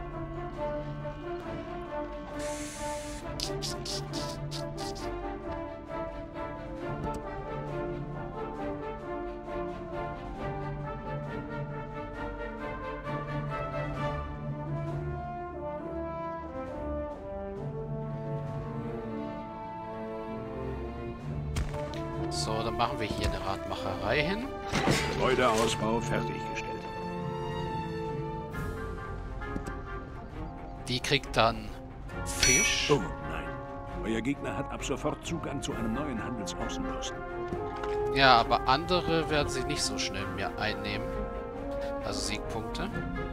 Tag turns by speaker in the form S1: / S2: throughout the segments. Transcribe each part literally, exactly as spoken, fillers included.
S1: So, dann machen wir hier eine Radmacherei hin.
S2: Gebäudeausbau fertiggestellt.
S1: Die kriegt dann Fisch.
S2: Oh nein. Euer Gegner hat ab sofort Zugang zu einem neuen Handelsaußenposten.
S1: Ja, aber andere werden sich nicht so schnell mehr einnehmen. Also Siegpunkte.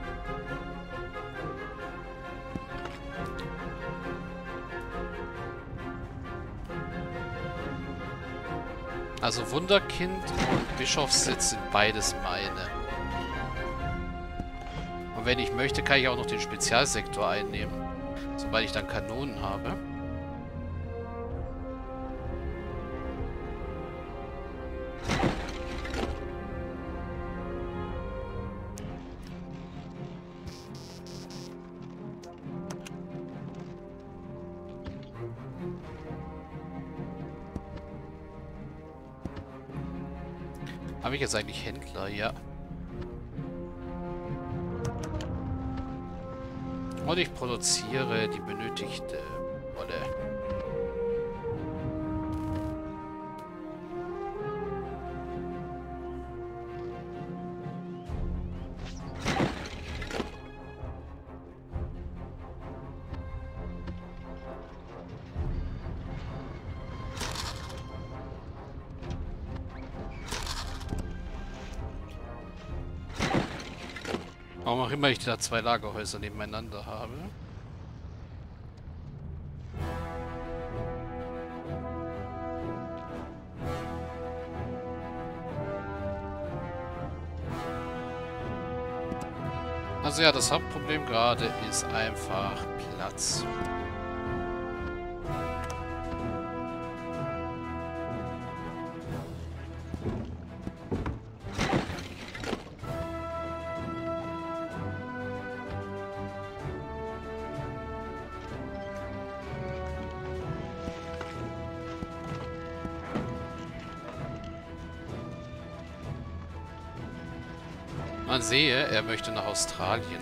S1: Also Wunderkind und Bischofssitz sind beides meine. Und wenn ich möchte, kann ich auch noch den Spezialsektor einnehmen. Sobald ich dann Kanonen habe. Habe ich jetzt eigentlich Händler? Ja. Und ich produziere die benötigte Wolle. Warum auch immer ich da zwei Lagerhäuser nebeneinander habe. Also ja, das Hauptproblem gerade ist einfach Platz. Man sehe, er möchte nach Australien.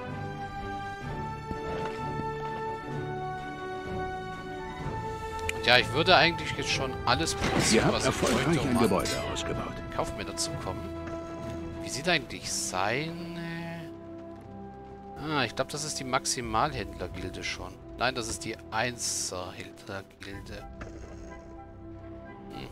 S1: Und ja, ich würde eigentlich jetzt schon alles produzieren,
S2: Ihr habt
S1: was ich
S2: erfolgreich
S1: bräuchte,
S2: ein
S1: um
S2: Gebäude ausgebaut.
S1: an Kaufmänner dazu kommen. Wie sieht eigentlich seine... Ah, ich glaube, das ist die Maximalhändlergilde schon. Nein, das ist die Einserhändlergilde. Hm.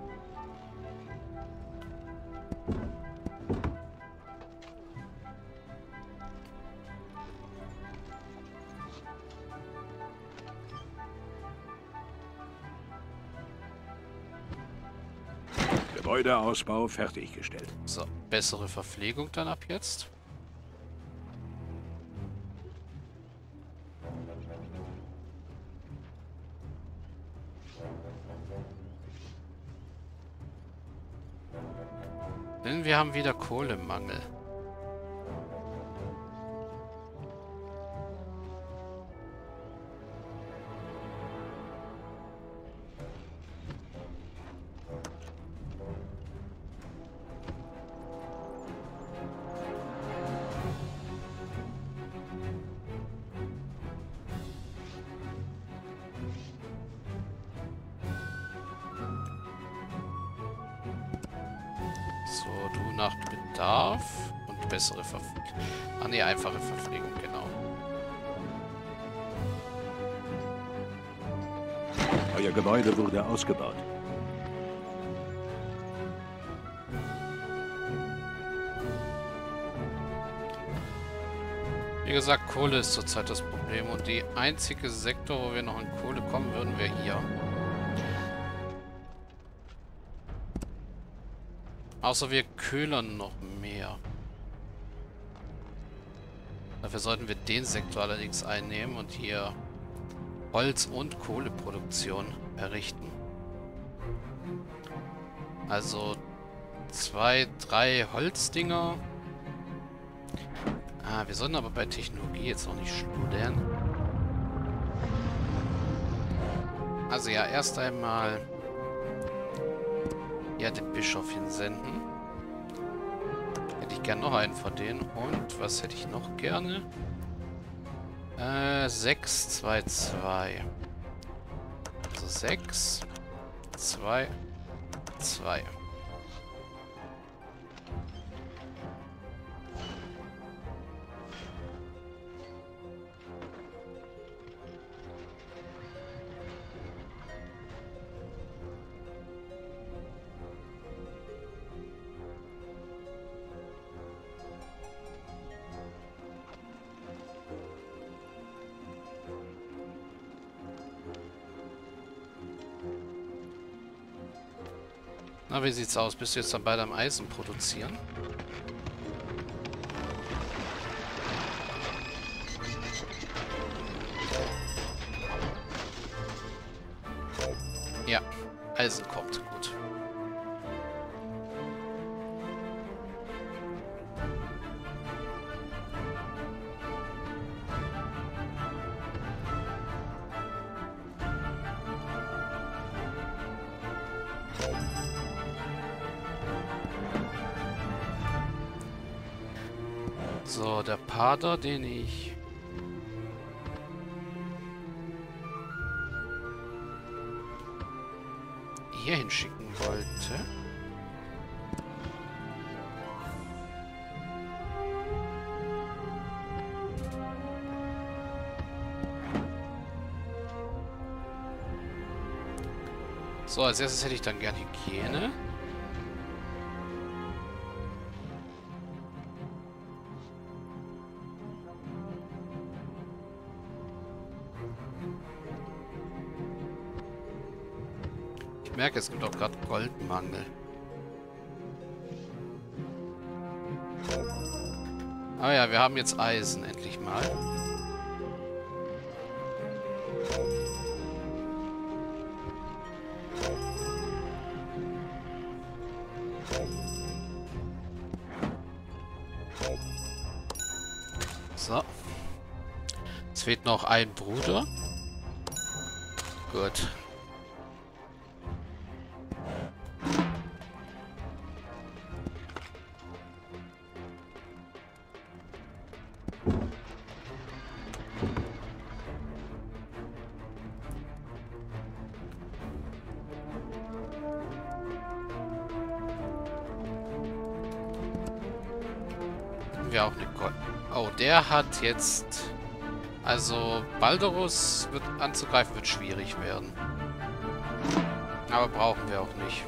S2: Gebäudeausbau fertiggestellt.
S1: So, bessere Verpflegung dann ab jetzt. Denn wir haben wieder Kohlemangel. So, du nach Bedarf und bessere Verpflegung. Ah ne, einfache Verpflegung, genau.
S2: Euer Gebäude wurde ausgebaut.
S1: Wie gesagt, Kohle ist zurzeit das Problem und die einzige Sektor, wo wir noch an Kohle kommen würden, wäre hier. Außer wir köhlern noch mehr. Dafür sollten wir den Sektor allerdings einnehmen und hier Holz- und Kohleproduktion errichten. Also zwei, drei Holzdinger. Ah, wir sollten aber bei Technologie jetzt auch nicht schludern. Also ja, erst einmal ja den Bischof hinsenden. Hätte ich gern noch einen von denen. Und was hätte ich noch gerne? Äh, sechs, zwei, zwei. Also sechs, zwei, zwei. Na, wie sieht's aus? Bist du jetzt dann beide am Eisen produzieren? Ja, Eisen kommt. Gut. So, der Pader, den ich... hier hinschicken wollte. So, als erstes hätte ich dann gern Hygiene. Ich merke, es gibt auch gerade Goldmangel. Ah ja, wir haben jetzt Eisen endlich mal. So. Es fehlt noch ein Bruder. Gut. Wir auch eine Gold. Oh, der hat jetzt... Also, Balderus wird anzugreifen, wird schwierig werden. Aber brauchen wir auch nicht.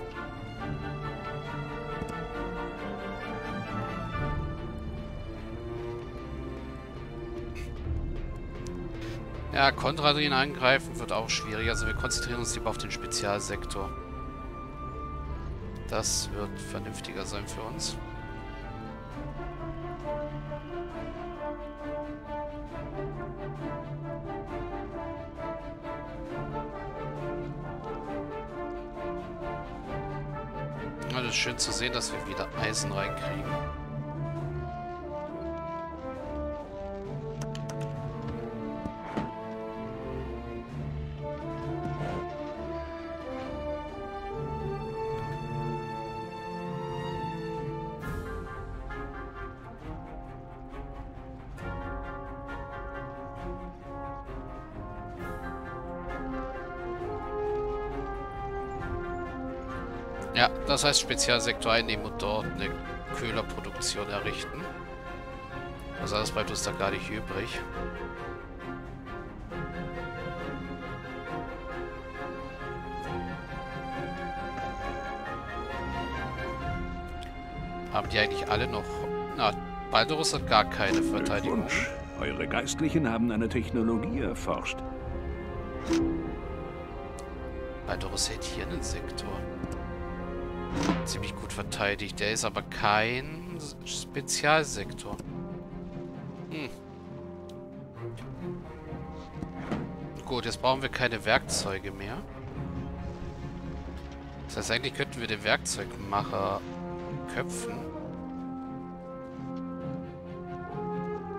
S1: Ja, Konradin angreifen wird auch schwierig. Also wir konzentrieren uns lieber auf den Spezialsektor. Das wird vernünftiger sein für uns. Ja, das ist schön zu sehen, dass wir wieder Eisen reinkriegen. Ja, das heißt Spezialsektor einnehmen und dort eine Köhlerproduktion errichten. Also das bleibt uns da gar nicht übrig. Haben die eigentlich alle noch... Na, Balderus hat gar keine Verteidigung.
S2: Glückwunsch. Eure Geistlichen haben eine Technologie erforscht.
S1: Balderus hält hier einen Sektor. Ziemlich gut verteidigt. Der ist aber kein Spezialsektor. Hm. Gut, jetzt brauchen wir keine Werkzeuge mehr. Das heißt, eigentlich könnten wir den Werkzeugmacher köpfen.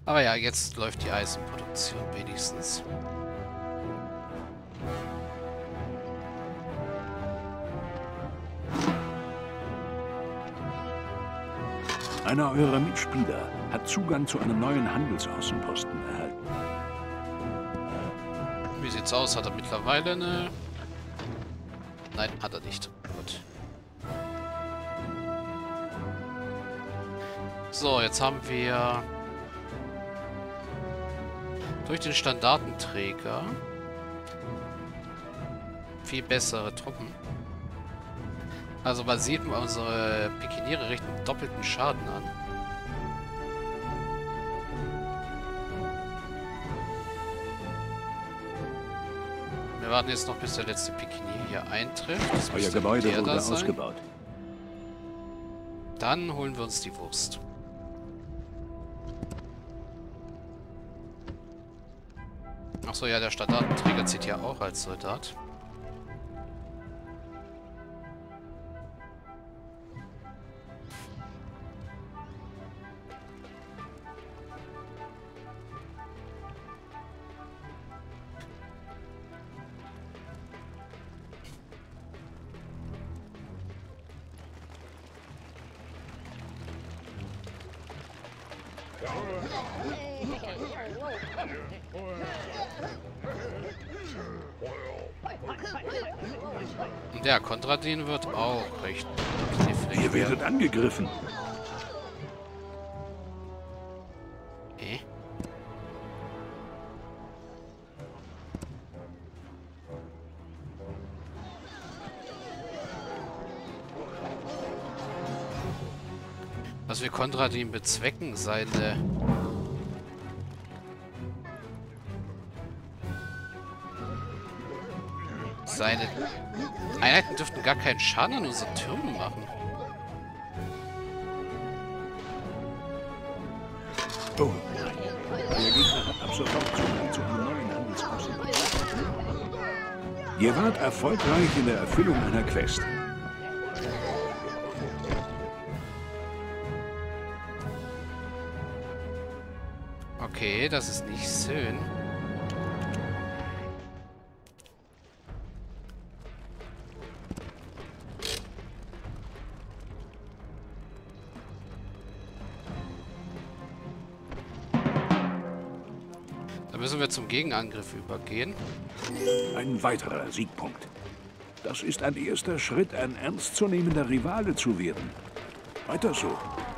S1: Aber ja, jetzt läuft die Eisenproduktion wenigstens.
S2: Einer eurer Mitspieler hat Zugang zu einem neuen Handelsaußenposten erhalten.
S1: Wie sieht's aus? Hat er mittlerweile eine... Nein, hat er nicht. Gut. So, jetzt haben wir durch den Standardenträger viel bessere Truppen. Also man sieht, unsere Pikiniere richten doppelten Schaden an. Wir warten jetzt noch, bis der letzte Pikinier hier eintrifft. Das
S2: Euer Gebäude wurde
S1: da sein.
S2: ausgebaut.
S1: Dann holen wir uns die Wurst. Achso, ja, der Standardenträger zieht ja auch als Soldat. Und der Konradin wird auch recht knifflig.
S2: Ihr werdet angegriffen.
S1: Eh? Was wir Konradin bezwecken, seine... Seine Einheiten dürften gar keinen Schaden an unseren Türmen machen.
S2: Oh nein. Euer Gegner hat ab sofort Zugang zu einem neuen Handelsaußenposten. Ihr wart erfolgreich in der Erfüllung einer Quest.
S1: Okay, das ist nicht schön. Da müssen wir zum Gegenangriff übergehen.
S2: Ein weiterer Siegpunkt. Das ist ein erster Schritt, ein ernstzunehmender Rivale zu werden. Weiter so.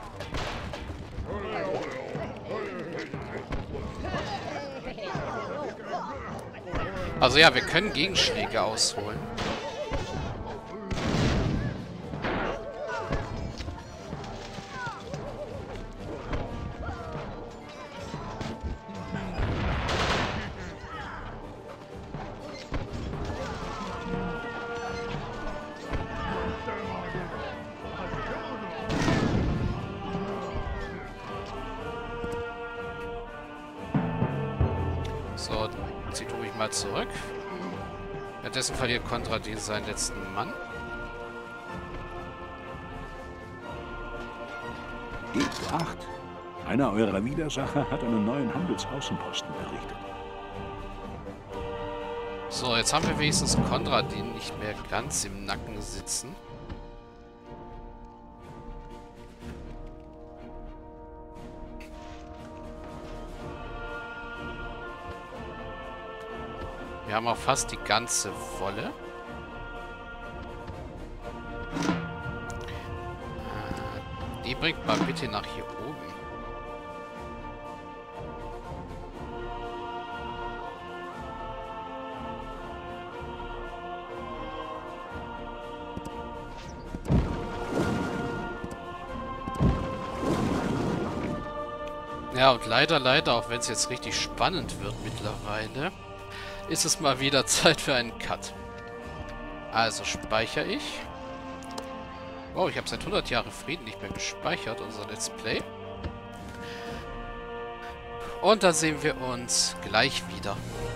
S1: Also ja, wir können Gegenschläge ausholen. So, zieht ruhig mal zurück. Währenddessen verliert Konradin seinen letzten Mann.
S2: Gebt acht. Einer eurer Widersacher hat einen neuen Handelsaußenposten errichtet.
S1: So, jetzt haben wir wenigstens Konradin nicht mehr ganz im Nacken sitzen. Wir haben auch fast die ganze Wolle. Äh, die bringt mal bitte nach hier oben. Ja, und leider, leider, auch wenn es jetzt richtig spannend wird mittlerweile, ist es mal wieder Zeit für einen Cut. Also speichere ich. Oh, ich habe seit hundert Jahren Frieden nicht mehr gespeichert, unser Let's Play. Und dann sehen wir uns gleich wieder.